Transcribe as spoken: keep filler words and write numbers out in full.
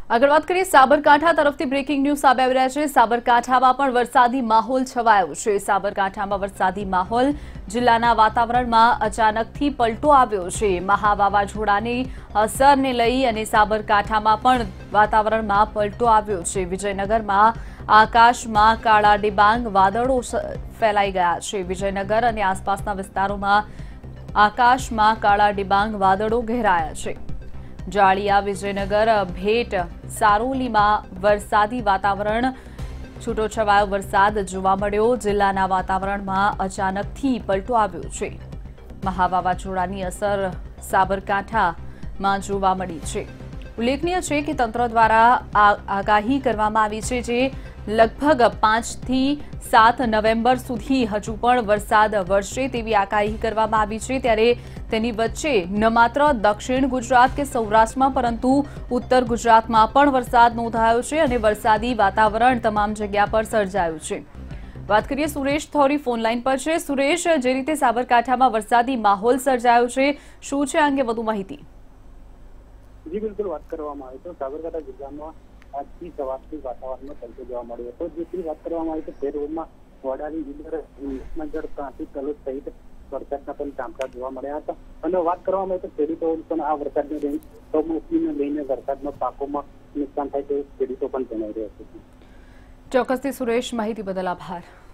આગળ વાત કરીએ સાબરકાંઠા તરફથી બ્રેકિંગ ન્યૂઝ સામે આવી રહ્યા છે। સાબરકાંઠામાં પણ વરસાદી માહોલ છવાયો છે। સાબરકાંઠામાં વરસાદી માહોલ, જિલ્લાના વાતાવરણમાં અચાનકથી પલટો આવ્યો છે। મહા વાવાઝોડાની અસરને લઈ અને સાબરકાંઠામાં પણ વાતાવરણમાં પલટો આવ્યો છે। વિજયનગરમાં આકાશમાં કાળા ડિબાંગ વાદળો ફેલાઈ ગયા છે। વિજયનગર અને આસપાસના વિસ્તારોમાં આકાશમાં કાળા ડિબાંગ વાદળો ઘેરાયા છે। જાળિયા, વિજયનગર, ભેટ, સારોલીમાં વરસાદી વાતાવરણ, છૂટોછવાયો વરસાદ જોવા મળ્યો। જિલ્લાના વાતાવરણમાં અચાનકથી પલટો આવ્યો છે। મહા વાવાઝોડાની અસર સાબરકાંઠામાં જોવા મળી છે। ઉલ્લેખનીય છે કે તંત્ર દ્વારા આગાહી કરવામાં આવી છે, જે લગભગ પાંચથી સાત નવેમ્બર સુધી હજુ પણ વરસાદ વરસે તેવી આગાહી કરવામાં આવી છે। ત્યારે તેની વચ્ચે ન માત્ર દક્ષિણ ગુજરાત કે સૌરાષ્ટ્રમાં પરંતુ ઉત્તર ગુજરાતમાં પણ વરસાદ નોંધાયો છે અને વરસાદી વાતાવરણ તમામ જગ્યા પર સર્જાયું છે। વાત કરીએ સુરેશ થોરી ફોનલાઈન પર છે। સુરેશ, જે રીતે સાબરકાંઠામાં વરસાદી માહોલ સર્જાયો છે, શું છે આ અંગે વધુ માહિતી? જી બિલકુલ, વાત કરવામાં આવે તો સાબરકાંઠા જિલ્લામાં આજથી સવારથી વાતાવરણમાં પલટો જોવા મળ્યો હતો। જેથી વાત કરવામાં આવે તો તે રોડમાં વડાલી ઇન્દર નગર ટ્રાફિક કલોલ સહિત વરસાદના પણ કામકાજ જોવા મળ્યા હતા। અને વાત કરવામાં આવે તો ખેડૂતો પણ આ વરસાદને લઈને કમોસમીને લઈને વરસાદમાં પાકોમાં નુકસાન થાય તો ખેડૂતો પણ જણાવી રહ્યા છે। ચોક્કસથી સુરેશ, માહિતી બદલ આભાર।